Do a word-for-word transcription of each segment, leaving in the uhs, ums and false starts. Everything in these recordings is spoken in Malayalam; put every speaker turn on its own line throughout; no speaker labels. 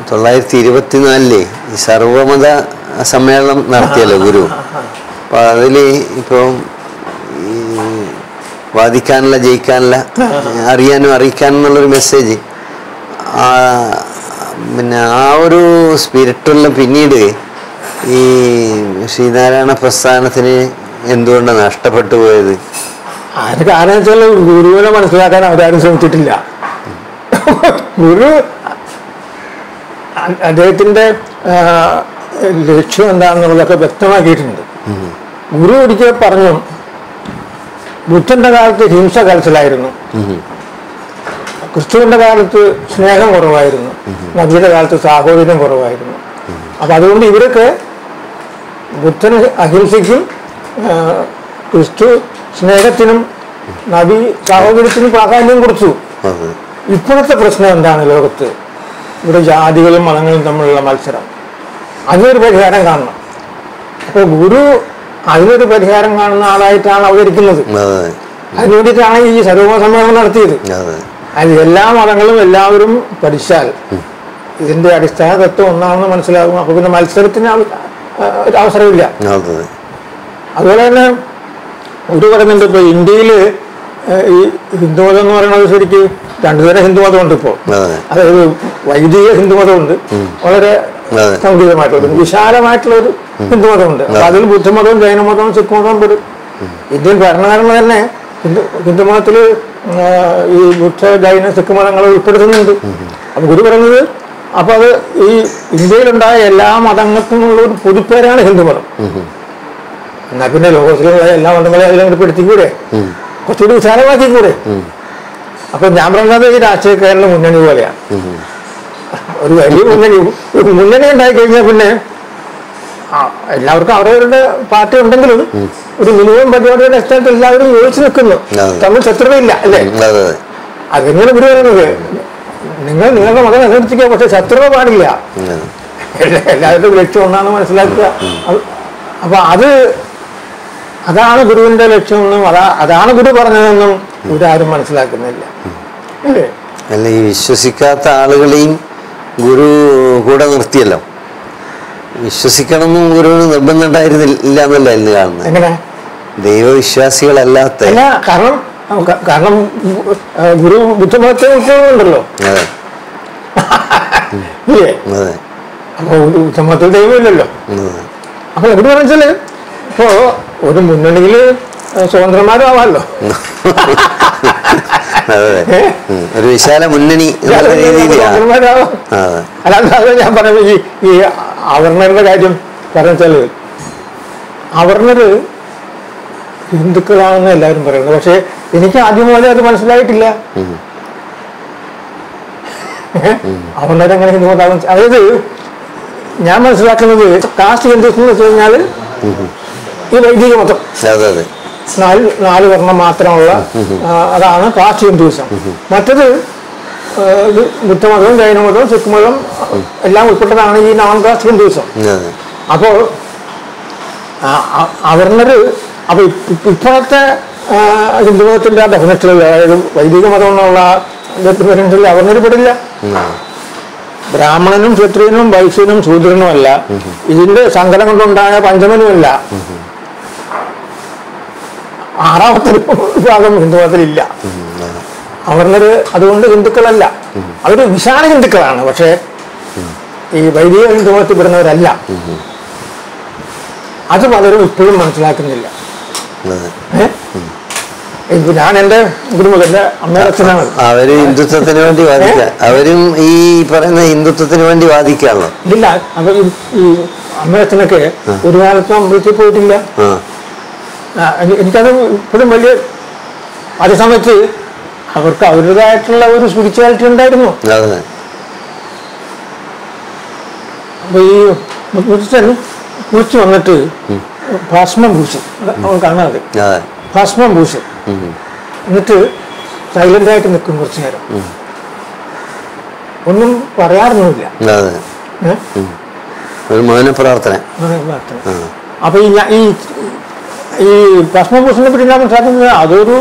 തൊള്ളായിരത്തി ഇരുപത്തിനാലില് ഈ സർവമത സമ്മേളനം നടത്തിയല്ലോ ഗുരു. അപ്പം അതിൽ ഇപ്പം ഈ വാദിക്കാനുള്ള ജയിക്കാനുള്ള അറിയാനും അറിയിക്കാനും എന്നുള്ളൊരു മെസ്സേജ് പിന്നെ ആ ഒരു സ്പിരിറ്റെല്ലാം പിന്നീട് ഈ ശ്രീനാരായണ പ്രസ്ഥാനത്തിന് എന്തുകൊണ്ടാണ് നഷ്ടപ്പെട്ടു പോയത്?
അതിന് കാരണം വെച്ചാൽ ഗുരുവിനെ മനസ്സിലാക്കാൻ അവരാരും ശ്രമിച്ചിട്ടില്ല. ഗുരു അദ്ദേഹത്തിൻ്റെ ലക്ഷ്യം എന്താണെന്നുള്ളതൊക്കെ വ്യക്തമാക്കിയിട്ടുണ്ട്. ഗുരു ഒരിക്കൽ പറഞ്ഞു, ബുദ്ധന്റെ കാലത്ത് ഹിംസ കലച്ചിലായിരുന്നു, ക്രിസ്തുവിന്റെ കാലത്ത് സ്നേഹം കുറവായിരുന്നു, നബിയുടെ കാലത്ത് സാഹോദര്യം കുറവായിരുന്നു. അപ്പം അതുകൊണ്ട് ഇവരൊക്കെ ബുദ്ധന് അഹിംസയ്ക്കും ക്രിസ്തു സ്നേഹത്തിനും നബി സാഹോദര്യത്തിനും പ്രാധാന്യം കൊടുത്തു. ഇപ്പോഴത്തെ പ്രശ്നം എന്താണ് ലോകത്ത്? ഇവിടെ ജാതികളും മതങ്ങളും തമ്മിലുള്ള മത്സരം. അതിനൊരു പരിഹാരം കാണണം. അപ്പോൾ ഗുരു അതിനൊരു പരിഹാരം കാണുന്ന ആളായിട്ടാണ് അവതരിക്കുന്നത്. അതിനു വേണ്ടിയിട്ടാണ് ഈ സർവമത സമ്മേളനം നടത്തിയത്. അത് എല്ലാ മതങ്ങളും എല്ലാവരും പഠിച്ചാൽ ഇതിന്റെ അടിസ്ഥാന തത്വം ഒന്നാണെന്ന് മനസ്സിലാകും. അപ്പൊ പിന്നെ മത്സരത്തിന് ഒരു അവസരമില്ല. അതുപോലെ തന്നെ ഒരു പറയുന്നുണ്ട്, ഇപ്പൊ ഇന്ത്യയില് ഈ ഹിന്ദുമതം എന്ന് പറയുന്നത് ശരിക്ക് രണ്ടുതരം ഹിന്ദുമതമുണ്ട് ഇപ്പോൾ. അതായത് വൈദിക ഹിന്ദുമതമുണ്ട്, വളരെ സൗകര്യമായിട്ടുള്ള വിശാലമായിട്ടുള്ള ഒരു ഹിന്ദുമതമുണ്ട്. അപ്പൊ അതിൽ ബുദ്ധമതവും ജൈനമതവും സിഖ് മതവും പെടും. ഇന്ത്യൻ ഭരണഘടന തന്നെ ഹിന്ദു ഹിന്ദുമതത്തിൽ ഈ ബുദ്ധ ജൈന സിഖ് മതങ്ങൾ ഉൾപ്പെടുത്തുന്നുണ്ട്. അപ്പൊ ഗുരു പറയുന്നത്, അപ്പൊ അത് ഈ ഇന്ത്യയിലുണ്ടായ എല്ലാ മതങ്ങൾക്കുമുള്ള ഒരു പൊതുപ്പേരാണ് ഹിന്ദുമതം. എന്നാൽ പിന്നെ ലോകത്തിലുള്ള എല്ലാ മതങ്ങളെയും അതിലങ്ങോട്ട് പെടുത്തിക്കൂടെ, കുറച്ചുകൂടി വിശാലമാക്കിക്കൂടെ? അപ്പൊ ഞാൻ പറയുന്നത് ഈ രാഷ്ട്രീയക്കാരുടെ മുന്നണി പോലെയാണ്. ഒരു വലിയ മുന്നണി മുന്നണി ഉണ്ടായി കഴിഞ്ഞാൽ പിന്നെ എല്ലാവർക്കും അവരവരുടെ പാർട്ടി ഉണ്ടെങ്കിലും ഒരു മിനിമം പരിപാടിയുടെ അടിസ്ഥാനത്തിൽ എല്ലാവരും യോജിച്ച് നിൽക്കുന്നു, തമ്മിൽ ശത്രുതയില്ല, അല്ലേ? അതെങ്ങനെ ഗുരു പറയുന്നത്, നിങ്ങൾ നിങ്ങളുടെ മതം അനുസരിക്കുക, പക്ഷെ ശത്രുത പാടില്ല, എല്ലാവരുടെയും ലക്ഷ്യം ഒന്നാണെന്ന് മനസ്സിലാക്കുക. അപ്പൊ അത് അതാണ് ഗുരുവിന്റെ ലക്ഷ്യമെന്നും അതാ അതാണ് ഗുരു പറഞ്ഞതെന്നും ഇവരാരും മനസ്സിലാക്കുന്നില്ല, അല്ലേ?
അല്ല, ഈ വിശ്വസിക്കാത്ത ആളുകളെയും ഗുരു കൂടെ നിർത്തിയല്ലോ. വിശ്വസിക്കണമെന്നും ഗുരുവിന് നിർബന്ധം ഉണ്ടായിരുന്നില്ല എന്നല്ല ഇന്ന് കാണുന്നത്.
എങ്ങനെ?
ദൈവവിശ്വാസികളല്ലാത്ത
കാരണം കാരണം ഗുരു ബുദ്ധമതത്തെ ഉണ്ടല്ലോ. ഇല്ലേ? അപ്പൊ ബുദ്ധമതത്തിൽ ദൈവമില്ലല്ലോ. അപ്പൊ ഗുരു പറഞ്ഞാല് ഇപ്പോ ഒരു മുന്നണിയില് സ്വതന്ത്രന്മാരും ആവാമല്ലോ.
ഒരു വിശാല മുന്നണി
സ്വതന്ത്രന്മാരാവാം. അല്ലാതെ ഞാൻ പറയുന്നത് ഈ ഈ അവർണരുടെ കാര്യം പറഞ്ഞാല് അവർണര് ഹിന്ദുക്കളാണെന്ന് എല്ലാവരും പറയുന്നത്. പക്ഷെ എനിക്ക് ആദ്യം പോലെ അത് മനസ്സിലായിട്ടില്ല. അവർണരെങ്ങനെ ഹിന്ദുമതാകും? അതായത് ഞാൻ മനസ്സിലാക്കുന്നത് കാസ്റ്റ് ഹിന്ദുസ് എന്ന് വെച്ച് കഴിഞ്ഞാല് ഈ വൈദിക മതം നാല് നാല് വർണ്ണം മാത്രമുള്ള അതാണ് കാസ്റ്റ് ഹിന്ദുയിസം. മറ്റത് ബുദ്ധമതവും ജൈനമതവും സിഖ് മതവും എല്ലാം ഉൾപ്പെട്ടതാണ് ഈ നോൺ കാസ്റ്റ് ഹിന്ദുയിസം. അപ്പോൾ അവർണര് അപ്പൊ ഇപ്പോഴത്തെ ഹിന്ദുമതത്തിന്റെ ആ ഡെഫിനറ്റിൽ, അതായത് വൈദിക മതം എന്നുള്ള ഡെഫിനറ്റിൽ അവർണര് പെടില്ല. ബ്രാഹ്മണനും ക്ഷത്രിയനും വൈശ്യനും ശൂദ്രനും അല്ല, ഇതിന്റെ സങ്കലം കൊണ്ടുണ്ടായ പഞ്ചമനുമല്ല. ആറാമത്തെ വിഭാഗം ഹിന്ദുമതത്തിലില്ല. അവർണര് അതുകൊണ്ട് ഹിന്ദുക്കളല്ല, അവര് വിശാല ഹിന്ദുക്കളാണ്, പക്ഷെ ഈ വൈദിക ഹിന്ദുമതത്തിൽ പെടുന്നവരല്ല. അത് പലരും ഇപ്പോഴും മനസ്സിലാക്കുന്നില്ല. ഏഹ് ഞാൻ എന്റെ ഗുരുമകന്റെ അമ്മയുടെ അച്ഛനാണ്.
അവര് ഹിന്ദുത്വത്തിന് വേണ്ടി വാദിക്കുക, അവരും ഈ പറയുന്ന ഹിന്ദുത്വത്തിന് വേണ്ടി വാദിക്കാണല്ലോ.
ഇല്ല, അപ്പൊ ഈ അമ്മയുടെ അച്ഛനൊക്കെ ഒരു കാലത്തും അമ്പലത്തിൽ പോയിട്ടില്ല. എനിക്കത് ഇപ്പോഴും വലിയ അതേ സമയത്ത് അവർക്ക് അവരുടേതായിട്ടുള്ള ഒരു സ്പിരിച്വാലിറ്റി ഉണ്ടായിരുന്നു. അപ്പൊ ഈ മുത്തച്ഛൻ കുറിച്ച് വന്നിട്ട് ഭസ്മം പൂശി, അവൾ കാണാതെ ഭസ്മം പൂശി എന്നിട്ട് സൈലന്റ് ആയിട്ട് നിൽക്കും കുറച്ചു നേരം, ഒന്നും പറയാറൊന്നുമില്ല.
പ്രാർത്ഥന.
അപ്പൊ ഈ ഈ ഈ ഭസ്മഭൂഷണത്തെ പറ്റി ഞാൻ മനസ്സിലാക്കുന്നത് അതൊരു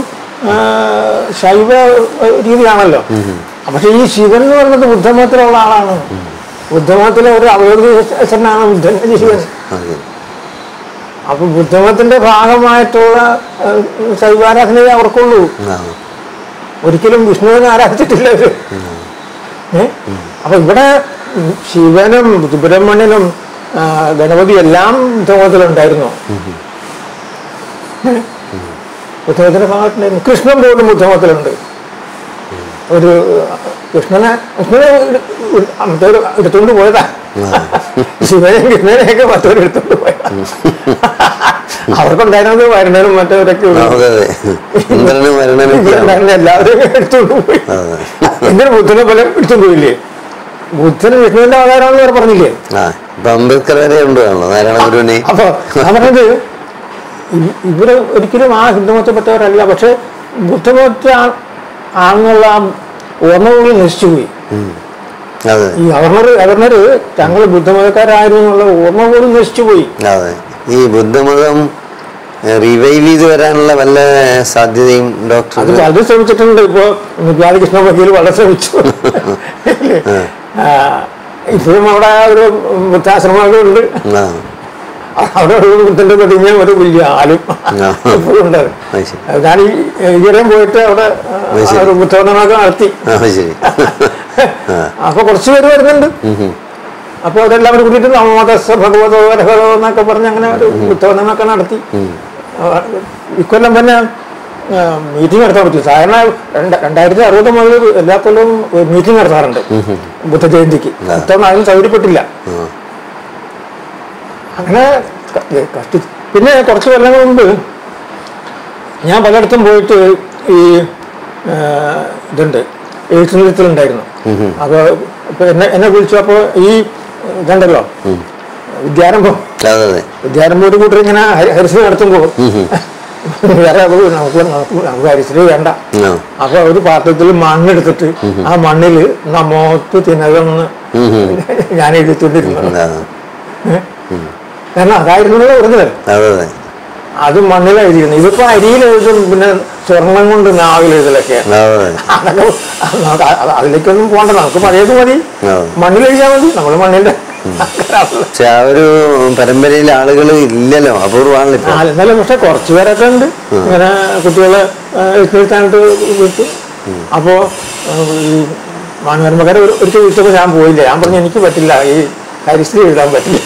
ശൈവ രീതിയാണല്ലോ. പക്ഷെ ഈ ശിവൻ എന്ന് പറയുന്നത് ബുദ്ധമതത്തിലുള്ള ആളാണ്. ബുദ്ധമതത്തിലെ ഒരു അവബോധനാണ് ബുദ്ധന്റെ ജീവൻ. അപ്പൊ ബുദ്ധമതത്തിന്റെ ഭാഗമായിട്ടുള്ള ശൈവാരാധനയെ അവർക്കുള്ളൂ. ഒരിക്കലും വിഷ്ണുവിനെ ആരാധിച്ചിട്ടില്ല അവര്. ഏഹ് അപ്പൊ ഇവിടെ ശിവനും സുബ്രഹ്മണ്യനും ഗണപതി എല്ലാം ബുദ്ധമതത്തിലുണ്ടായിരുന്നു. ബുദ്ധമതത്തിന്റെ ഭാഗത്തുണ്ടായിരുന്നു. കൃഷ്ണൻ പോലും ബുദ്ധമതത്തിലുണ്ട്. ഒരു കൃഷ്ണനെ കൃഷ്ണനെ മറ്റൊരു എടുത്തുകൊണ്ട് പോയതാ. ശിവനെയും കൃഷ്ണനെയൊക്കെ മറ്റൊരു എടുത്തുകൊണ്ട് പോയതാ. അവർക്കുണ്ടായിരുന്നത് വരണനും മറ്റവരൊക്കെ എല്ലാവരും എടുത്തുകൊണ്ട് പോയി. എന്തിനു ബുദ്ധനെ പോലെ എടുത്തുകൊണ്ട് പോയില്ലേ? ബുദ്ധന് വിഷ്ണുവിന്റെ അവതാരമാണെന്ന് അവർ പറഞ്ഞില്ലേ?
അംബേദ്കർ വരെ ഉണ്ട്.
അപ്പൊ ഞാൻ പറഞ്ഞത് ഇവര് ഒരിക്കലും ആ ഹിന്ദുമതത്തിൽപ്പെട്ടവരല്ല. പക്ഷെ ബുദ്ധമതത്തെ ആണെന്നുള്ള ഓർമ്മകൾ നശിച്ചുപോയി. ഈ ഗവർണർ ഗവർണർ തങ്ങൾ ബുദ്ധമതക്കാരായിരുന്നു എന്നുള്ള ഓർമ്മ പോലും നശിച്ചുപോയി.
അതെ, ഈ ബുദ്ധമതം റിവൈവ് ചെയ്ത് വരാനുള്ള വല്ല സാധ്യതയും ഡോക്ടർ
അത് വളരെ ശ്രമിച്ചിട്ടുണ്ട്. ഇപ്പൊ രാധാകൃഷ്ണ വക്കീൽ വളരെ ശ്രമിച്ചു. ഇപ്പോഴും അവിടെ ഒരു വൃദ്ധാശ്രമങ്ങളുണ്ട്. അവിടെ ഒരു ബുദ്ധന്റെ പ്രതിമ ഒരു വലിയ ആലും എപ്പോഴും ഉണ്ട്. ഞാൻ ഈയിടെയും പോയിട്ട് അവിടെ ഒരു ബുദ്ധവന്ദനമൊക്കെ നടത്തി. അപ്പൊ കുറച്ച് പേര് വരുന്നുണ്ട്. അപ്പൊ അവരെല്ലാവരും കൂടിയിട്ട് നവമതസ്സ ഭഗവതോ രഹതോ എന്നൊക്കെ പറഞ്ഞ് അങ്ങനെ ഒരു ബുദ്ധവന്ദനമൊക്കെ നടത്തി. ഇക്കൊല്ലം തന്നെ മീറ്റിംഗ് നടത്താൻ പറ്റും. സാധാരണ രണ്ടായിരത്തി അറുപത് മുതൽ എല്ലാ കൊല്ലവും മീറ്റിംഗ് നടത്താറുണ്ട് ബുദ്ധ ജയന്തിക്ക്. ഇത്തവണ അതിന് സൗകര്യപ്പെട്ടില്ല. അങ്ങനെ കഷ്ടി പിന്നെ കുറച്ച് കൊല്ലങ്ങൾ മുമ്പ് ഞാൻ പലയിടത്തും പോയിട്ട് ഈ ഇതുണ്ട് എഴുത്ത് നൃത്തത്തിലുണ്ടായിരുന്നു. അപ്പൊ ഇപ്പൊ എന്നെ എന്നെ വിളിച്ചു. അപ്പോൾ ഈ ഇതുണ്ടല്ലോ വിദ്യാരംഭം വിദ്യാരംഭം ഒരു കൂട്ടർ ഇങ്ങനെ ഹരിശ്രീ നടത്തുമ്പോ വേറെ നമുക്ക് നമുക്ക് ഹരിശ്രീ വേണ്ട. അപ്പൊ ഒരു പാത്രത്തിൽ മണ്ണെടുത്തിട്ട് ആ മണ്ണില് നമ്മോത്ത് തിനകമെന്ന് ഞാൻ എഴുതിക്കൊണ്ടിരുന്നു. കാരണം അതായിരുന്നല്ലോ ഒറിജിനൽ. അത് മണ്ണിൽ എഴുതിയിരുന്നു. ഇതിപ്പോ അരിയിൽ എഴുതും, പിന്നെ സ്വർണം കൊണ്ട് നാവിൽ എഴുതലൊക്കെയാണ്. അതൊക്കെ അതിലേക്കൊന്നും പോകണ്ട, നമുക്ക് പഴയത് മതി, മണ്ണിൽ എഴുതിയാൽ മതി. നമ്മള് മണ്ണിന്റെ
പക്ഷെ ആ ഒരു പരമ്പരയിലെ ആളുകൾ ഇല്ലല്ലോ, അപൂർവമാണല്ലോ.
എന്നാലും പക്ഷെ കുറച്ചു പേരൊക്കെ ഉണ്ട് ഇങ്ങനെ കുട്ടികളെ എഴുത്താനായിട്ട് വിട്ടു. അപ്പോ ഈ മാനവരമ്പക്കാരെ ഒരിക്കൽ വിളിച്ചപ്പോ ഞാൻ പോയില്ല. ഞാൻ പറഞ്ഞു എനിക്ക് പറ്റില്ല, ഈ ഹരിശ്രീ എഴുതാൻ പറ്റില്ല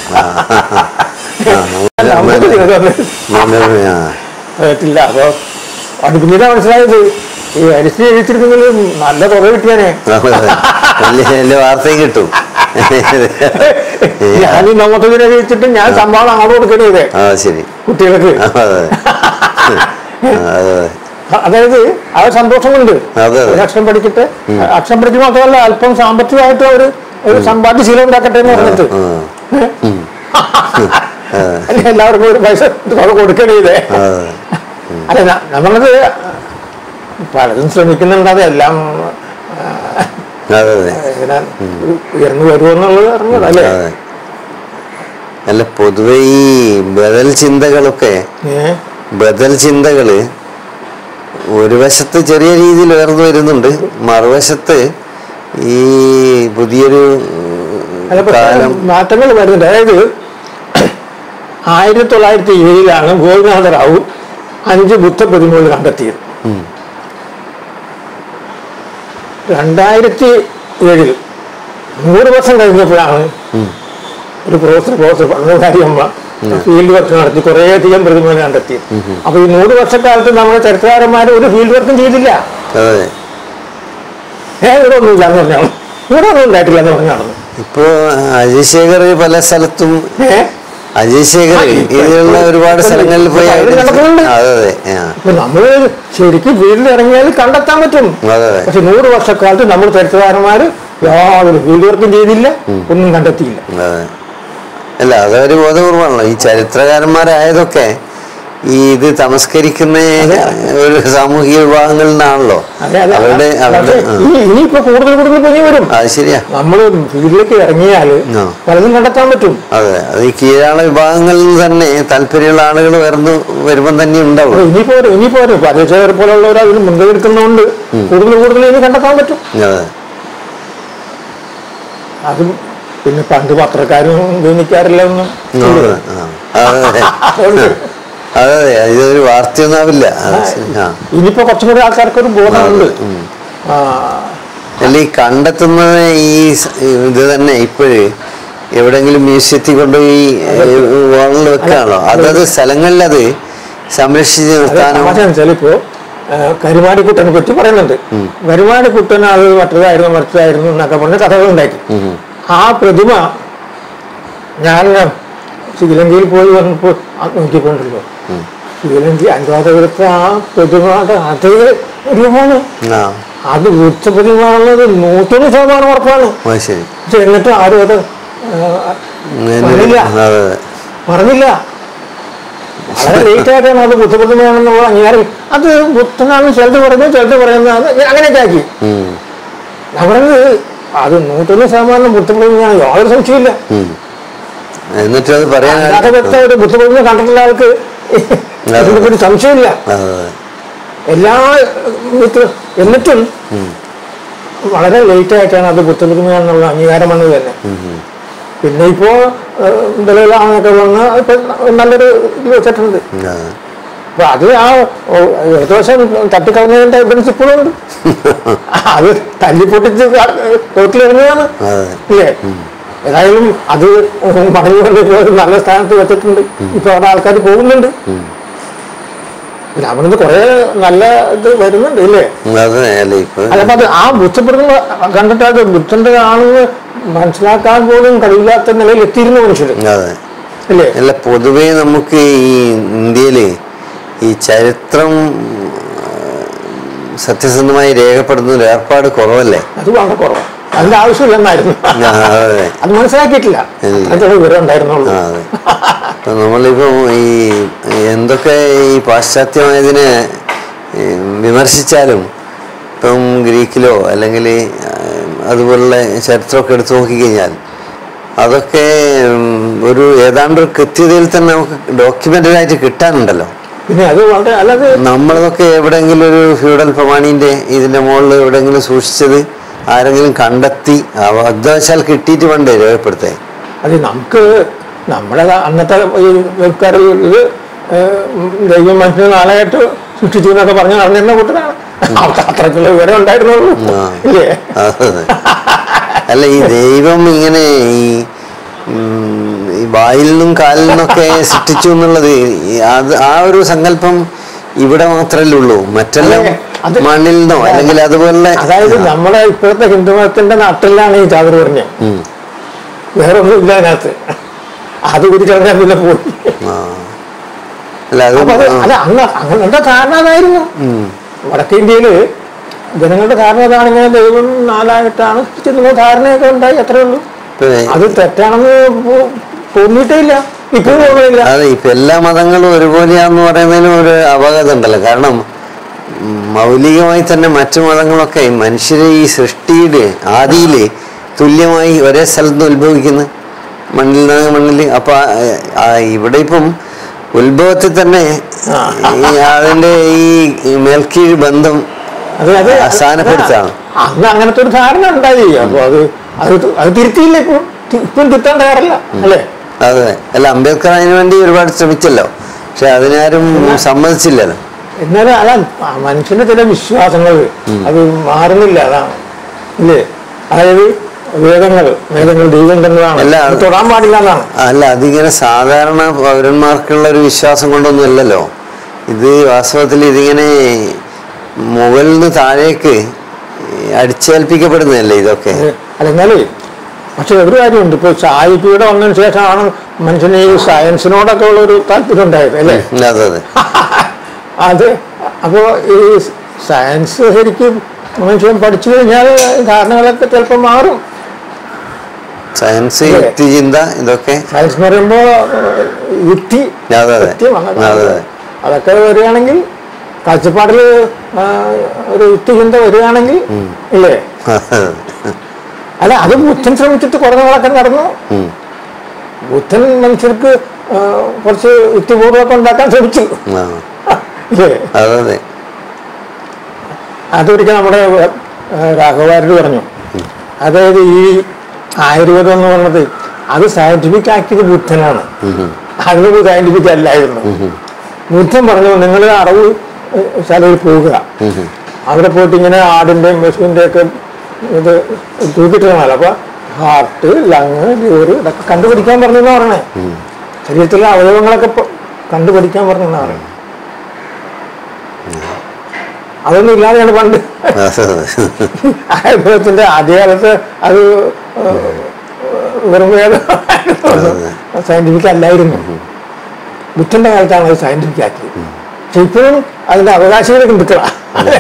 പറ്റില്ല. അപ്പൊ അത് പിന്നീട് മനസ്സിലായത് ഈ ഹരിശ്രീ എഴുതിച്ചിരുന്നെങ്കിൽ നല്ല തുക കിട്ടിയാനേ,
വാർത്തയും കിട്ടും.
ഞാൻ ഈ നമ്മത്തിനെ എഴുതിച്ചിട്ട് ഞാൻ സംഭാവന അങ്ങോട്ട് കൊടുക്കണേ
ശരി
കുട്ടികൾക്ക്. അതായത് ആ സന്തോഷം കൊണ്ട് അക്ഷരം പഠിച്ചിട്ട് അക്ഷരം പഠിച്ച് മാത്രമല്ല അല്പം സാമ്പത്തികമായിട്ട് ഒരു ഒരു സമ്പാദ്യശീലം ഉണ്ടാക്കട്ടെ എന്ന് പറഞ്ഞിട്ട് എല്ലാവർക്കും ഒരു പൈസ കൊടുക്കണേ. അല്ല നമ്മളത് പലതും ശ്രമിക്കുന്നുണ്ട്. അതെല്ലാം ഉയർന്നു വരുമെന്നുള്ളത് അറിഞ്ഞതല്ലേ.
അല്ല, പൊതുവെ ഈ ബദൽ ചിന്തകളൊക്കെ ബദൽ ചിന്തകള് ഒരു വശത്ത് ചെറിയ രീതിയിൽ ഉയർന്നു വരുന്നുണ്ട്, മറുവശത്ത് ഈ പുതിയൊരു
മാറ്റങ്ങൾ വരുന്നുണ്ട്. അതായത് ആയിരത്തി തൊള്ളായിരത്തി ഏഴിലാണ് ഗോപിനാഥ റാവു അഞ്ച് ബുദ്ധ പ്രതിമകൾ കണ്ടെത്തിയത്. രണ്ടായിരത്തി ഏഴിൽ നൂറ് വർഷം കഴിഞ്ഞപ്പോഴാണ് ഒരു പ്രൊഫസർ പ്രൊഫസർ പഴയകാരിയമ്മ ഫീൽഡ് വർക്ക് നടത്തി കുറേയധികം പ്രതിമകൾ കണ്ടെത്തി. അപ്പൊ ഈ നൂറ് വർഷക്കാലത്ത് നമ്മുടെ ചരിത്രകാരന്മാർ ഒരു ഫീൽഡ് വർക്കും ചെയ്തില്ല. ഏ ഇവിടെ ഒന്നുമില്ല എന്ന് പറഞ്ഞാണ്, ഇവിടെ ഒന്നും ഉണ്ടായിട്ടില്ല എന്ന് പറഞ്ഞാണ്.
ഇപ്പോ അജയ് ശേഖർ പല സ്ഥലത്തും അജയ് ശേഖർ ഇതിലുള്ള ഒരുപാട് സ്ഥലങ്ങളിൽ പോയി നടക്കുന്നുണ്ട്.
ഇപ്പൊ നമ്മള് ശരിക്കും ഫീൽഡിൽ ഇറങ്ങിയാൽ കണ്ടെത്താൻ പറ്റും. പക്ഷെ നൂറ് വർഷക്കാലത്ത് നമ്മൾ ചരിത്രകാരന്മാര് യാതൊരു ഫീൽഡ് വർക്കും ചെയ്തില്ല, ഒന്നും കണ്ടെത്തിയില്ല.
അല്ല, അതൊരു ബോധപൂർവമാണല്ലോ. ഈ ചരിത്രകാരന്മാരായതൊക്കെ ഈ ഇത് തമസ്കരിക്കുന്ന ഒരു സാമൂഹിക വിഭാഗങ്ങളിൽ നിന്നാണല്ലോ. അവരുടെ
ഇനിയിപ്പോ കൂടുതൽ കൂടുതൽ പനി വരും.
അത് ശരിയാ,
നമ്മള് ഫീൽഡിലേക്ക് ഇറങ്ങിയാൽ പലതും കണ്ടെത്താൻ പറ്റും.
അതെ, അത് ഈ കീഴാള വിഭാഗങ്ങളിൽ നിന്ന് തന്നെ താല്പര്യമുള്ള ആളുകൾ വരുന്നു വരുമ്പം തന്നെ ഉണ്ടാവും.
ഇനിയിപ്പോ ഇനിയിപ്പോ പരേശ്വരർ പോലുള്ളവർ അതിന് മുൻകൈ എടുക്കുന്നതുകൊണ്ട് കൂടുതൽ കൂടുതൽ ഇനി കണ്ടെത്താൻ പറ്റും.
അതെ,
അതും പിന്നെ പണ്ട് പത്രക്കാരും ഗവനിക്കാറില്ല ഒന്നും.
അതെ അതെ ഇതൊരു വാർത്തയൊന്നും ആവില്ല.
ഇനിയിപ്പോ കുറച്ചും കൂടി ആൾക്കാർക്ക് ഒരു ബോധമുണ്ട്.
അല്ല ഈ കണ്ടെത്തുന്നത് ഈ ഇത് തന്നെ ഇപ്പോഴ് എവിടെങ്കിലും മ്യൂസിയത്തിൽ കൊണ്ടുപോയി വാളിൽ വെക്കാണല്ലോ. അതത് സ്ഥലങ്ങളിൽ അത് സംരക്ഷിച്ച് നിർത്താനോ.
ഇപ്പോ കരുമാടിക്കുട്ടനെ പറ്റി പറയുന്നുണ്ട്. കരുമാടിക്കുട്ടൻ അത് മറ്റതായിരുന്നു മറ്റതായിരുന്നു എന്നൊക്കെ പറഞ്ഞ് കഥകളുണ്ടാക്കി. ആ പ്രതിമ ഞാൻ ശ്രീലങ്കയിൽ പോയി വന്നപ്പോൾ നോക്കിക്കൊണ്ടല്ലോ, ശ്രീലങ്ക അനുവാദപുരത്തെ ആ പ്രതിമയുടെ അതേ രൂപമാണ്. അത് വൃക്ഷപ്രതിമാണുള്ളത് നൂറ്റൊന്ന് ശതമാനം ഉറപ്പാണ്. പക്ഷെ എന്നിട്ട് ആരും അത് പറഞ്ഞില്ല പറഞ്ഞില്ല വളരെ ലേറ്റ് ആയിട്ടാണ് അത് ബുദ്ധപ്രതിമയാണെന്നുള്ള അംഗീകാരം. അത് ബുദ്ധനാണെന്ന് ചിലത് പറയുന്നു, ചിലത് പറയുന്നതാണ്, അങ്ങനെയൊക്കെ ആക്കി. ഞാൻ പറയുന്നത് അത് നൂറ്റൊന്ന് ശതമാനം ബുദ്ധപ്രതിമയാണ്, യാതൊരു സംശയമില്ല.
എന്നിട്ട് അത് പറയാൻ
ഒരു ബുദ്ധപ്രതിമ കണ്ടിട്ടുള്ള ആൾക്ക് ഇതിനെപ്പറ്റി സംശയമില്ല. എല്ലാ എന്നിട്ടും വളരെ ലേറ്റ് ആയിട്ടാണ് അത് ബുദ്ധപ്രതിമയാണെന്നുള്ള അംഗീകാരം വന്നത് തന്നെ. പിന്നെ ഇപ്പോ ദലൈലാമയൊക്കെ വന്ന് ഇപ്പൊ നല്ലൊരു ഇത് വെച്ചിട്ടുണ്ട്. അപ്പൊ അത് ആ ഏകദേശം തട്ടിക്കളഞ്ഞതിന്റെ എവിഡൻസ് ഇപ്പോഴും ഉണ്ട്. അത് തല്ലിപ്പൊട്ടിച്ച് തോട്ടിലിറങ്ങിയാണ് ഇല്ലേ. ഏതായാലും അത് പറഞ്ഞുകൊണ്ട് നല്ല സ്ഥാനത്ത് വെച്ചിട്ടുണ്ട്. ഇപ്പൊ അവിടെ ആൾക്കാർ പോകുന്നുണ്ട്. അവിടുന്ന് കുറെ നല്ല ഇത് വരുന്നുണ്ട് ഇല്ലേ. അതപ്പോ അത് ആ ബുദ്ധപ്രതിമ കണ്ടിട്ട് അത് ബുദ്ധന്റെ ആണെന്ന് മനസ്സിലാക്കാൻ പോലും കഴിയില്ലാത്ത നിലയിൽ എത്തിയിരുന്നു മനുഷ്യർ അല്ലേ.
അല്ല പൊതുവെ നമുക്ക് ഈ ഇന്ത്യയില് ഈ ചരിത്രം സത്യസന്ധമായി രേഖപ്പെടുത്തുന്ന ഏർപ്പാട് കുറവല്ലേ.
അത് വളരെ കുറവാണ്. അതിന്റെ ആവശ്യമില്ലെന്നായിരുന്നു. അത് മനസ്സിലാക്കിയിട്ടില്ല, വിവരം ഉണ്ടായിരുന്നുള്ളൂ.
നമ്മളിപ്പോ ഈ എന്തൊക്കെ ഈ പാശ്ചാത്യമായതിനെ വിമർശിച്ചാലും ഇപ്പം ഗ്രീക്കിലോ അല്ലെങ്കിൽ അതുപോലുള്ള ചരിത്രമൊക്കെ എടുത്തു നോക്കിക്കഴിഞ്ഞാൽ അതൊക്കെ ഒരു ഏതാണ്ട് ഒരു കൃത്യതയിൽ തന്നെ നമുക്ക് ഡോക്യുമെന്റഡ് ആയിട്ട് കിട്ടാനുണ്ടല്ലോ.
പിന്നെ അത് വളരെ അല്ലാതെ
നമ്മളതൊക്കെ എവിടെയെങ്കിലും ഒരു ഫ്യൂഡൽ പ്രമാണിന്റെ ഇതിന്റെ മുകളിൽ എവിടെയെങ്കിലും സൂക്ഷിച്ചത് ആരെങ്കിലും കണ്ടെത്തി അബദ്ധവശാൽ കിട്ടിയിട്ട് വേണ്ടേ രേഖപ്പെടുത്തേ.
അത് നമുക്ക് നമ്മുടെ അന്നത്തെ ഈ വെൽക്കാരിൽ ദൈവം മനുഷ്യന് നാളായിട്ട് സൃഷ്ടിച്ചു എന്നൊക്കെ പറഞ്ഞ് നടന്നിരുന്ന കൂട്ടരാണ്. അത്രയ്ക്കുള്ള വിവരം ഉണ്ടായിരുന്നുള്ളൂ ഇല്ലേ.
അല്ല ഈ ദൈവം ഇങ്ങനെ ഈ വായിൽ നിന്നും കാലിൽ നിന്നൊക്കെ സൃഷ്ടിച്ചു എന്നുള്ളത് അത് ആ ഒരു സങ്കല്പം ഇവിടെ മാത്രമല്ലേ ഉള്ളൂ. മറ്റെല്ലാം മണ്ണിൽ നിന്നോ അല്ലെങ്കിൽ അതുപോലെ.
അതായത് നമ്മുടെ ഇപ്പോഴത്തെ ഹിന്ദുമതത്തിന്റെ നാട്ടിലാണ് ഈ ചാതുർവർണ്ണ്യം. വേറെ ഒന്നും ഇല്ല അതിനകത്ത്. അത് കുറിച്ചറിഞ്ഞാൽ പിന്നെ പോയി. അല്ല അന്ന് അങ്ങനത്തെ ധാരണ അതായിരുന്നു. വടക്കേ ഇന്ത്യയില് ജനങ്ങളുടെ ധാരണ അതാണിങ്ങനെ ദൈവം നാലായിട്ടാണ് സൃഷ്ടിച്ചെന്നുള്ള ധാരണയൊക്കെ ഉണ്ടായി, അത്രേ ഉള്ളൂ. അത് തെറ്റാണെന്ന് തോന്നിയിട്ടേ ഇല്ല, ഇപ്പോഴും തോന്നുന്നില്ല.
അതെ, ഇപ്പൊ എല്ലാ മതങ്ങളും ഒരുപോലെയാന്ന് പറയുന്നതിനും ഒരു അപകടം ഉണ്ടല്ലോ. കാരണം മൗലികമായി തന്നെ മറ്റു മതങ്ങളൊക്കെ മനുഷ്യരെ ഈ സൃഷ്ടിയുടെ ആദിയില് തുല്യമായി ഒരേ സ്ഥലത്ത് ഉത്ഭവിക്കുന്നു, മണ്ണിൽ നിന്ന് മണ്ണിൽ. അപ്പൊ ഇവിടെ ഇപ്പം ഉത്ഭവത്തിൽ തന്നെ അതിന്റെ ഈ മേൽക്കീഴ് ബന്ധം സ്ഥാനപ്പെടുത്താണ്.
അന്ന് അങ്ങനത്തെ ഒരു ധാരണ ഉണ്ടായി. അപ്പൊ അത് അത് അത് തിരുത്തിയില്ല, ഇപ്പൊ ഇപ്പം തിരുത്താൻ തയ്യാറല്ല അല്ലേ.
അതെ, അല്ല അംബേദ്കർ അതിനു വേണ്ടി ഒരുപാട് ശ്രമിച്ചല്ലോ, പക്ഷെ അതിനാരും സമ്മതിച്ചില്ലല്ലോ.
എന്നാലും അതാ മനുഷ്യന്റെ ചില വിശ്വാസങ്ങൾ അത് മാറുന്നില്ല, അതാണ് ഇല്ലേ. അതായത് വേദങ്ങൾ വേദങ്ങൾ ദൈവം തന്നതാണ്, തൊടാൻ പാടില്ല എന്നാണ്.
അല്ല, അതിങ്ങനെ സാധാരണ പൗരന്മാർക്കുള്ള ഒരു വിശ്വാസം കൊണ്ടൊന്നും അല്ലല്ലോ ഇത്. വാസ്തവത്തിൽ ഇതിങ്ങനെ മുകളിൽ നിന്ന് താഴേക്ക് അടിച്ചേൽപ്പിക്കപ്പെടുന്നതല്ലേ ഇതൊക്കെ.
അല്ല എന്നാലേ പക്ഷെ ഒരു കാര്യമുണ്ട്, ഇപ്പൊ സാഹിബിയുടെ വന്നതിന് ശേഷമാണ് മനുഷ്യന് ഈ സയൻസിനോടൊക്കെ ഉള്ള ഒരു താല്പര്യം ഉണ്ടായത് അല്ലേ.
അതെ അതെ.
അത് അപ്പോ ഈ സയൻസ് ശരിക്കും മനുഷ്യൻ പഠിച്ചു കഴിഞ്ഞാൽ ധാരണകളൊക്കെ ചിലപ്പോൾ മാറും.
സയൻസ് യുക്തിചിന്ത ഇതൊക്കെ.
സയൻസ് എന്ന് പറയുമ്പോ യുക്തി അതൊക്കെ വരികയാണെങ്കിൽ, കാഴ്ചപ്പാടിൽ ഒരു യുക്തിചിന്ത വരികയാണെങ്കിൽ ഇല്ലേ. അല്ല, അത് ബുദ്ധൻ ശ്രമിച്ചിട്ട് കുറെ നാളൊക്കെ നടന്നു. ബുദ്ധൻ മനുഷ്യർക്ക് കുറച്ച് യുക്തിപൂർവ്വമൊക്കെ ഉണ്ടാക്കാൻ ശ്രമിച്ചു ഇല്ലേ. അതൊരിക്കൽ നമ്മുടെ രാഘവാരര് പറഞ്ഞു, അതായത് ഈ ആയുർവേദം എന്ന് പറഞ്ഞത് അത് സയന്റിഫിക് ആക്കിയത് ബുദ്ധനാണ്. അതിനൊരു സയന്റിഫിക് അല്ലായിരുന്നു. ബുദ്ധൻ പറഞ്ഞു നിങ്ങൾ അറവ് ശാലയിൽ പോവുക, അവിടെ പോയിട്ട് ഇങ്ങനെ ആടിന്റെയും പശുവിന്റെ ഒക്കെ ഇത് തൂക്കിട്ടാണ്. അപ്പൊ ഹാർട്ട്, ലങ്, ലിവർ ഇതൊക്കെ കണ്ടുപിടിക്കാൻ പറഞ്ഞെന്നാ പറയണേ. ശരീരത്തിലെ അവയവങ്ങളൊക്കെ കണ്ടുപിടിക്കാൻ പറഞ്ഞെന്നാ പറയണേ. അതൊന്നും ഇല്ലാതെയാണ് പണ്ട് ആയുർവേദത്തിന്റെ ആദ്യകാലത്ത് അത് വെറും സയന്റിഫിക് അല്ലായിരുന്നു. ബുദ്ധന്റെ കാലത്താണ് അത് സയന്റിഫിക് ആക്കിയത്. പക്ഷെ ഇപ്പോഴും അതിന്റെ അവകാശങ്ങൾ കിട്ടുക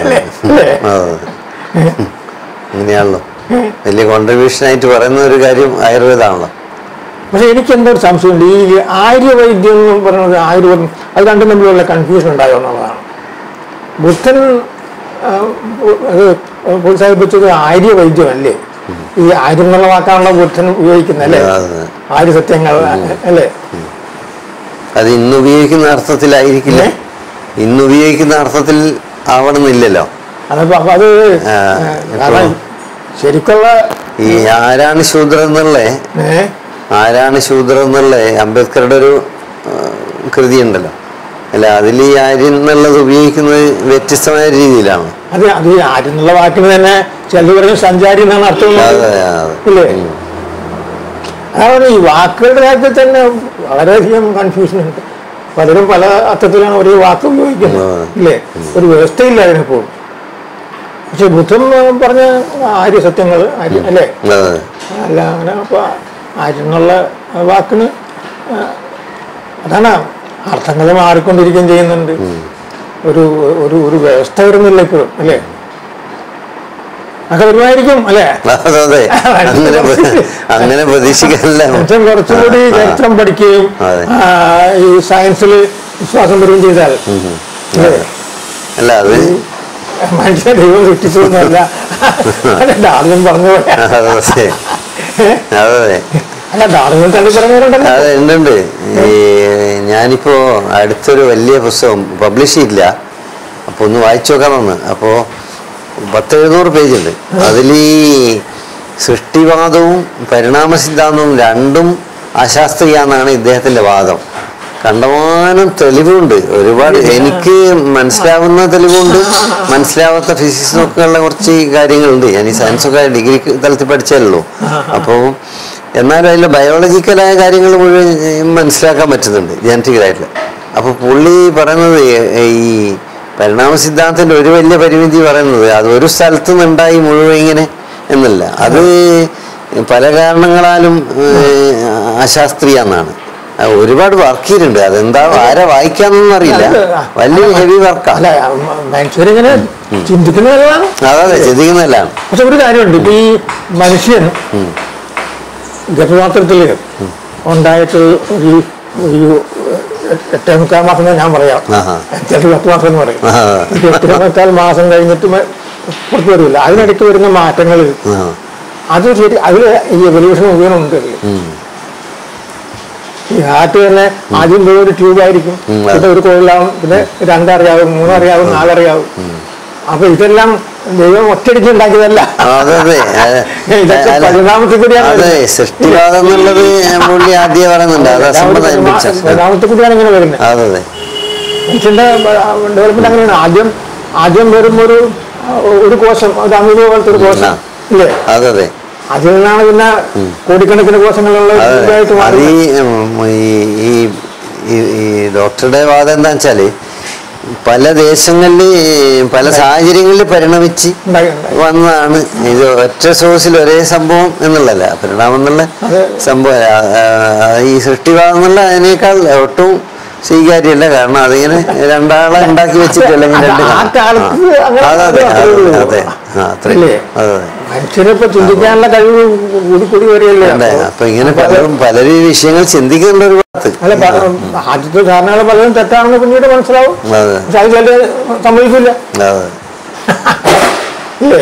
അങ്ങനെയാണല്ലോ. വലിയ കോൺട്രിബ്യൂഷൻ ആയിട്ട് പറയുന്ന ഒരു കാര്യം ആയുർവേദമാണല്ലോ.
പക്ഷെ എനിക്ക് എന്തോ ഒരു സംശയമുണ്ട്, ഈ ആര്യവൈദ്യം എന്ന് പറയുന്നത് ആയുർവേദം അത് രണ്ടും തമ്മിലുള്ള കൺഫ്യൂഷൻ ഉണ്ടായോ എന്നുള്ളതാണ്. ബുദ്ധൻ അത് പ്രോത്സാഹിപ്പിച്ചത് ആര്യവൈദ്യമല്ലേ? ഈ ആര്യം എന്നുള്ള വാക്കാണല്ലോ ബുദ്ധൻ ഉപയോഗിക്കുന്നത് അല്ലേ? ആര്യ സത്യങ്ങൾ അല്ലേ?
അത് ഇന്ന് ഉപയോഗിക്കുന്ന അർത്ഥത്തിലായിരിക്കില്ല, ഇന്ന് ഉപയോഗിക്കുന്ന അർത്ഥത്തിൽ ആവണമെന്നില്ലല്ലോ.
അതപ്പോ അപ്പൊ അത് ശരിക്കുള്ള
ഈ ആരാണ് ശൂദ്രൻ എന്നുള്ള ആരാണ് ശൂദ്രൻ എന്നുള്ള അംബേദ്കറുടെ ഒരു കൃതി ഉണ്ടല്ലോ, അല്ല അതിൽ ഈ ആര്യൻ എന്നുള്ളത് ഉപയോഗിക്കുന്നത് വ്യത്യസ്തമായ രീതിയിലാണ്.
അതെ, അത് ആര്യൻ എന്നുള്ള വാക്കിന് തന്നെ ചിലർ പറയും സഞ്ചാരി എന്നാണ് അർത്ഥം ഇല്ലേ? അതാണ് ഈ വാക്കുകളുടെ കാര്യത്തിൽ തന്നെ വളരെയധികം കൺഫ്യൂഷൻ ഉണ്ട്. പലരും പല അർത്ഥത്തിലാണ് ഒരേ വാക്ക് ഉപയോഗിക്കുന്നത് ഇല്ലേ? ഒരു വ്യവസ്ഥയില്ല അതിനിപ്പോൾ. പക്ഷെ ബുദ്ധൻ പറഞ്ഞ ആര്യ സത്യങ്ങൾ ആര്യ അല്ലേ? അല്ല അങ്ങനെ ആര്യ എന്നുള്ള വാക്കിന് അതാണ് അർത്ഥങ്ങൾ മാറിക്കൊണ്ടിരിക്കുകയും ചെയ്യുന്നുണ്ട്. ഒരു ഒരു ഒരു വ്യവസ്ഥ വരുന്നില്ല ഇപ്പോഴും അല്ലേ? ഒക്കെ വരുമായിരിക്കും അല്ലേ?
അങ്ങനെ പ്രതീക്ഷിക്കാനല്ല.
മനുഷ്യൻ കുറച്ചുകൂടി ചരിത്രം പഠിക്കുകയും ഈ സയൻസിൽ വിശ്വാസം വരികയും ചെയ്താൽ
അല്ല അത്
മനുഷ്യനെ ദൈവം സൃഷ്ടിച്ചൊന്നുമല്ല. ഡാർവിൻ പറഞ്ഞു അല്ല ഡാർവിൻ തള്ളി പറഞ്ഞവരുണ്ടല്ലോ.
അതെ ഉണ്ട്. ഈ ഞാനിപ്പോ അടുത്തൊരു വലിയ പുസ്തകം പബ്ലിഷ് ചെയ്തില്ല, അപ്പൊ ഒന്ന് വായിച്ചു നോക്കാൻ വന്ന്. അപ്പോ പത്തെഴുന്നൂറ് പേജുണ്ട്. അതിൽ ഈ സൃഷ്ടിവാദവും പരിണാമ സിദ്ധാന്തവും രണ്ടും അശാസ്ത്രീയാന്നാണ് ഇദ്ദേഹത്തിന്റെ വാദം. കണ്ടമാനം തെളിവുണ്ട്, ഒരുപാട് എനിക്ക് മനസ്സിലാവുന്ന തെളിവുണ്ട്, മനസ്സിലാവാത്ത ഫിസിക്സിനൊക്കെയുള്ള കുറച്ച് കാര്യങ്ങളുണ്ട്. ഞാൻ ഈ സയൻസൊക്കെ ഡിഗ്രി തലത്തിൽ പഠിച്ചല്ലോ. അപ്പോൾ എന്നാലും അതിൽ ബയോളജിക്കലായ കാര്യങ്ങൾ മുഴുവൻ മനസ്സിലാക്കാൻ പറ്റുന്നുണ്ട്, ജനറ്റിക്കലായിട്ടുള്ള. അപ്പോൾ പുള്ളി പറയുന്നത് ഈ പരിണാമ സിദ്ധാന്തത്തിന്റെ ഒരു വലിയ പരിമിതി പറയുന്നത് അത് ഒരു സ്ഥലത്തു നിന്നുണ്ടായി മുഴുവൻ ഇങ്ങനെ എന്നല്ല, അത് പല കാരണങ്ങളാലും അശാസ്ത്രീയ എന്നാണ്. ഒരുപാട് വർക്ക് ചെയ്തിട്ടുണ്ട്. അതെന്താ ആരെ വായിക്കാന്നൊന്നും അറിയില്ല, വലിയ ഹെവി വർക്കാണ്.
മനുഷ്യരിങ്ങനെ ചിന്തിക്കുന്നതല്ലാണ്.
അതെ, ചിന്തിക്കുന്നതല്ലാണ്.
പക്ഷെ ഒരു കാര്യമുണ്ട്, ഇപ്പൊ ഈ മനുഷ്യൻ ഗർഭപാത്രത്തിൽ ഉണ്ടായിട്ട് ഒരു ഒരു എട്ടേ മുക്കാൽ മാസം ഞാൻ പറയാം, ചിലർ പത്ത് മാസം എന്ന് പറയും. എട്ടേ മുക്കാൽ മാസം കഴിഞ്ഞിട്ട് പുറത്തു വരില്ല. അതിനിടയ്ക്ക് വരുന്ന മാറ്റങ്ങൾ അത് ശരി, അതിൽ ഈ എവല്യൂഷൻ മുഴുവൻ ഉണ്ട്. ഈ ഹാർട്ട് തന്നെ ആദ്യം ഒരു ട്യൂബായിരിക്കും, പിന്നെ ഒരു കോഴിലാവും, പിന്നെ രണ്ടറിയാവും, മൂന്നറിയാവും, നാലറിയാവും. അപ്പൊ ഇതെല്ലാം ദൈവം ഒറ്റയടിക്ക് ഉണ്ടാക്കിയതല്ല, പരിണാമത്തിൽ കൂടിയാണ്.
സൃഷ്ടിവാദം എന്നുള്ളത് ആദ്യം പറയുന്നുണ്ട്,
പരിണാമത്തിൽ കൂടിയാണ് ഇങ്ങനെ വരുന്നത്. മനുഷ്യന്റെ ഡെവലപ്മെന്റ് അങ്ങനെയാണ്. ആദ്യം ആദ്യം വരുമ്പോ ഒരു ഒരു കോശം, ഒരു അമീബ പോലത്തെ ഒരു കോശം ഇല്ലേ?
അതെ,
അതിൽ നിന്നാണ് പിന്നെ കോടിക്കണക്കിന് കോശങ്ങളുള്ള
ഈ ഡോക്ടറുടെ വാദം എന്താ വെച്ചാല് പല ദേശങ്ങളിൽ പല സാഹചര്യങ്ങളിൽ പരിണമിച്ച് വന്നതാണ് ഇത്. ഒറ്റ സോഴ്സിൽ ഒരേ സംഭവം എന്നുള്ളതല്ല പരിണാമം എന്നുള്ള സംഭവം. ഈ സൃഷ്ടിവാദം എന്നുള്ള അതിനേക്കാൾ ഒട്ടും സ്വീകാര്യമല്ല. കാരണം അതിങ്ങനെ രണ്ടാളെ ഉണ്ടാക്കി വെച്ചിട്ട് അല്ലെങ്കിൽ രണ്ട് അതെ അതെ അതെ
മനുഷ്യനിപ്പോ ചിന്തിക്കാനുള്ള കഴിവ് കൂടി കൂടി വരികയല്ലേ.
അപ്പൊ ഇങ്ങനെ പലരും പലരും ഈ വിഷയങ്ങൾ ചിന്തിക്കേണ്ട ഒരു ഭാഗത്ത്
അല്ല, ആദ്യത്തെ ധാരണകൾ പലരും തെറ്റാണെന്ന് പിന്നീട് മനസ്സിലാവും. പക്ഷെ അത് ചില സമ്മതിക്കില്ല ഇല്ലേ?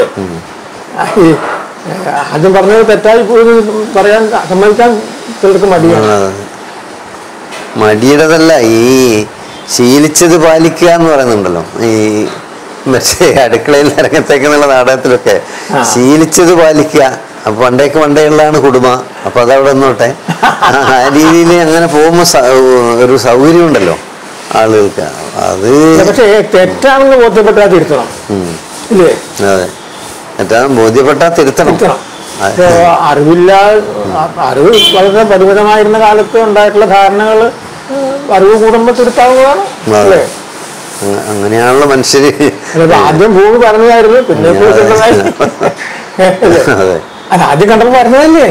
ആദ്യം പറഞ്ഞത് തെറ്റായി പോയി പറയാൻ സമ്മതിക്കാൻ ചിലർക്ക് മടിയാണ്.
മടിയുടേതല്ല, ഈ ശീലിച്ചത് പാലിക്കുക എന്ന് പറയുന്നുണ്ടല്ലോ. ഈ മറ്റേ അടുക്കളയിൽ ഇറങ്ങത്തേക്കെന്നുള്ള നാടകത്തിലൊക്കെ ശീലിച്ചത് പാലിക്കുക അപ്പൊ പണ്ടേക്ക് പണ്ടേ ഉള്ളതാണ് കുടുംബ. അപ്പൊ അതവിടെ നിന്നോട്ടെ. ആ രീതിയിൽ അങ്ങനെ പോകുമ്പോ ഒരു സൗകര്യം ഉണ്ടല്ലോ ആളുകൾക്ക്. അത്
പക്ഷേ തെറ്റാണെന്ന് ബോധ്യപ്പെട്ടാൽ തിരുത്തണം. ഇല്ലേ?
അതെ, തെറ്റാണ് ബോധ്യപ്പെട്ടാൽ തിരുത്തണം.
ഇപ്പോ അറിവില്ല, അറിവ് വളരെ പരിമിതമായിരുന്ന കാലത്ത് ഉണ്ടായിട്ടുള്ള ധാരണകൾ അറിവ് കൂടുമ്പോൾ തിരുത്താവുന്നതാണ്. അല്ലേ?
അങ്ങനെയാണല്ലോ മനുഷ്യര്.
ആദ്യം ഭൂമി പറഞ്ഞതായിരുന്നു, പിന്നെ അല്ല ആദ്യം കണ്ടപ്പോ പറഞ്ഞതല്ലേ,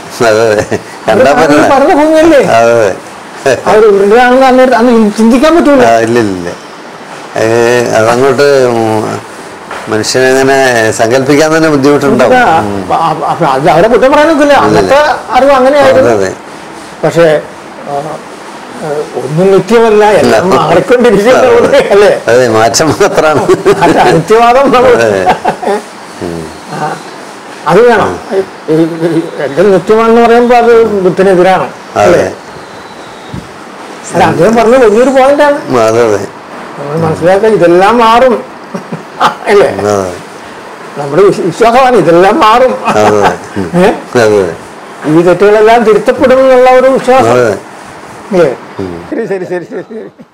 പറഞ്ഞ ഭൂമിയല്ലേ. അവർ ഉരുളാണെന്ന് അന്നേരം അന്ന് ചിന്തിക്കാൻ പറ്റൂല.
ഇല്ലില്ല, അതങ്ങോട്ട് മനുഷ്യനങ്ങനെ സങ്കല്പിക്കാൻ തന്നെ ബുദ്ധിമുട്ടുണ്ടാവും.
അത് അവരെ കുറ്റം പറയാനൊക്കില്ല, അന്നത്തെ അറിവ് അങ്ങനെയായിരുന്നു. പക്ഷേ ഒന്നും നിത്യമല്ല, എല്ലാം മാറിക്കൊണ്ടിരിക്കുന്നത്. അല്ലേ?
അതെ, മാറ്റം മാത്രമാണ്.
അനിത്യവാദം അത് വേണം. എല്ലാം നിത്യമാണെന്ന് പറയുമ്പോ അത് ബുദ്ധിനെതിരാണ്. അല്ലേ? അല്ല, അദ്ദേഹം പറഞ്ഞ വലിയൊരു പോയിന്റാണ്. നമ്മൾ മനസ്സിലാക്കാൻ ഇതെല്ലാം മാറും. അല്ലേ? നമ്മുടെ വിശ്വാസമാണ് ഇതെല്ലാം മാറും. ഈ തെറ്റുകളെല്ലാം തിരുത്തപ്പെടും എന്നുള്ള ഒരു വിശ്വാസം. ശരി ശരി ശരി ശരി